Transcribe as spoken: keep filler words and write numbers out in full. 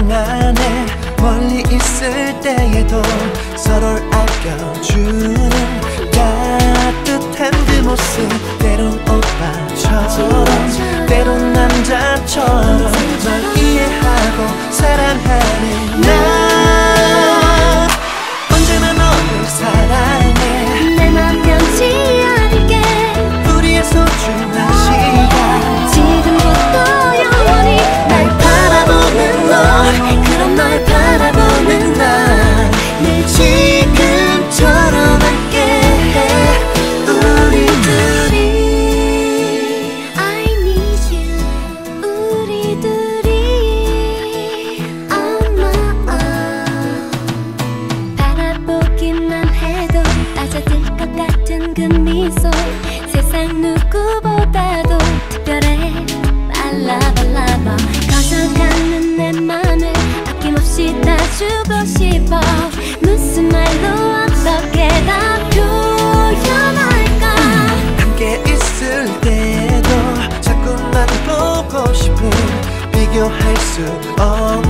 안에 멀리 있을 때에도 서로를 아껴주는 따뜻한 그 모습, 때론 오빠처럼 때론 남자처럼 널 이해하고 사랑하는 나 언제나 너를 사랑해. 내 맘 변치 않을게. 우리의 소중한 시간 지금부터 영원히 날 바라보는 너, 그럼 널 바라보는 나 늘 지금처럼 함께해 우리 둘이. I need you. 우리 둘이 on my own. 바라보기만 해도 빠져들 것 같은 그 미소, 세상 누구보다도 특별해. 발라발라봐 커져가는 내 맘을 아낌없이 다 주고 싶어. 무슨 말로 어떻게 다 표현할까. 함께 있을 때도 자꾸만 보고 싶은 비교할 수 없는